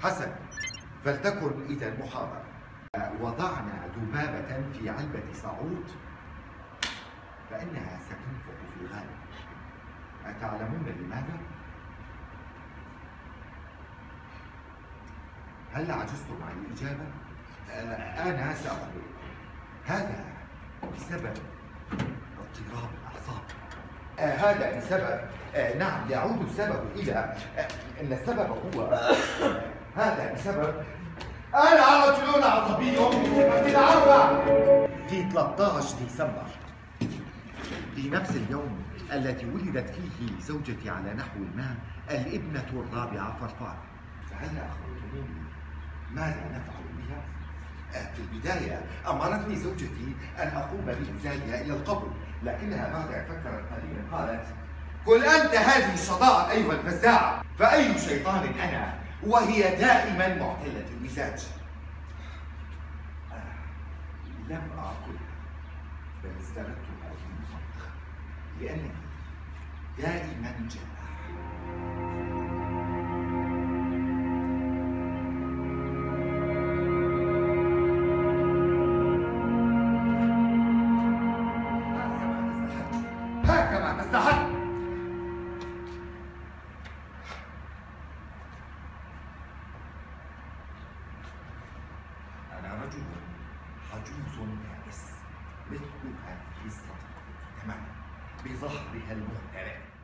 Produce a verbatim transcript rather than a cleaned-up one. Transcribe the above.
حسن، فلتكن إذا المحاضرة. وضعنا ذبابة في علبة صعود فإنها ستنفق في الغالب. أتعلمون لماذا؟ هل عجزتم عن الإجابة؟ أنا سأخبركم. هذا بسبب اضطراب الأعصاب. هذا بسبب نعم يعود السبب إلى أن السبب هو هذا بسبب أنا رجل عصبي بصفة العامة. في ثلاثة عشر ديسمبر في نفس اليوم التي ولدت فيه زوجتي على نحو ما الابنة الرابعة فرفار، فهل أخبرتموني ماذا نفعل بها؟ في البداية أمرتني زوجتي أن أقوم بإنزالها إلى القبر، لكنها بعد أن فكرت قليلا قالت: قل أنت هذه الشظاء أيها الفزاعة، فأي شيطان أنا وهي دائما معتلة المزاج. لم آكلها بل استردتها في المطبخ لأنني دائما جائع. هكذا تستحق. أنا رجل عجوز يائس مثل هذه الصديقة تماما بظهرها المهترئ.